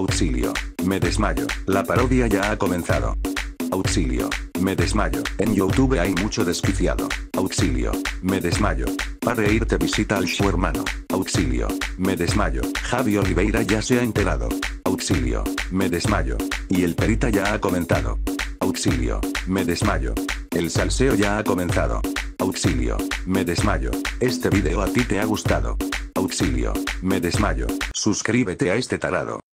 Auxilio, me desmayo, la parodia ya ha comenzado. Auxilio, me desmayo, en YouTube hay mucho desquiciado. Auxilio, me desmayo, para reírte visita al show hermano. Auxilio, me desmayo, Javi Oliveira ya se ha enterado. Auxilio, me desmayo, y el perita ya ha comentado. Auxilio, me desmayo, el salseo ya ha comenzado. Auxilio, me desmayo, este video a ti te ha gustado. Auxilio, me desmayo, suscríbete a este tarado.